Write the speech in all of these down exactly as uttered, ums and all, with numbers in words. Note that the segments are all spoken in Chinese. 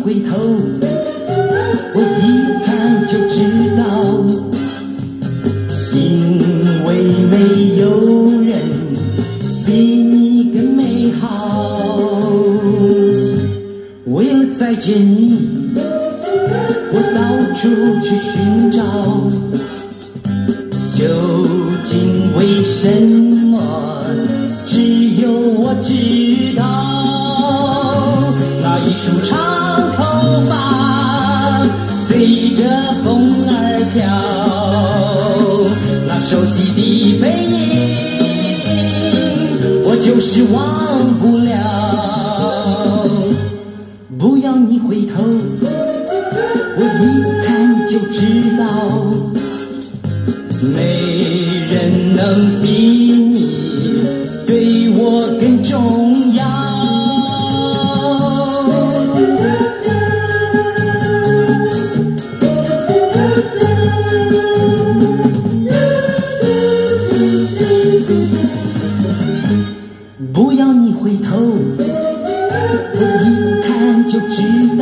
回头，我一看就知道，因为没有人比你更美好。为了再见你，我到处去寻找，究竟为什么只有我知道。那一束长头发随着风儿飘，那熟悉的背影我就是忘不了。不要你回头，我一看就知道，没人能比你对我更重要。不要你回头，我一看就知道，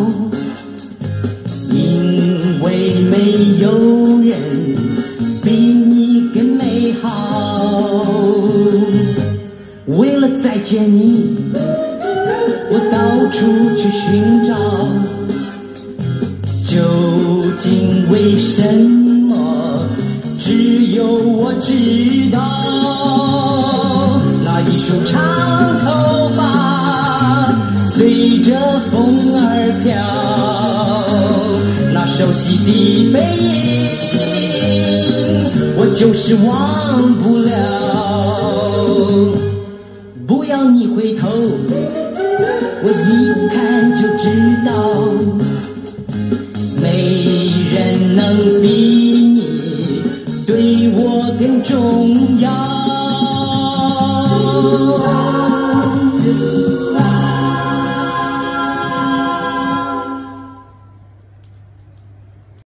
因为没有人比你更美好。为了再见你，我到处去寻找，究竟为什么只有我知道。那一束长头发随着风儿飘，那熟悉的背影我就是忘不了。不要你回头，我一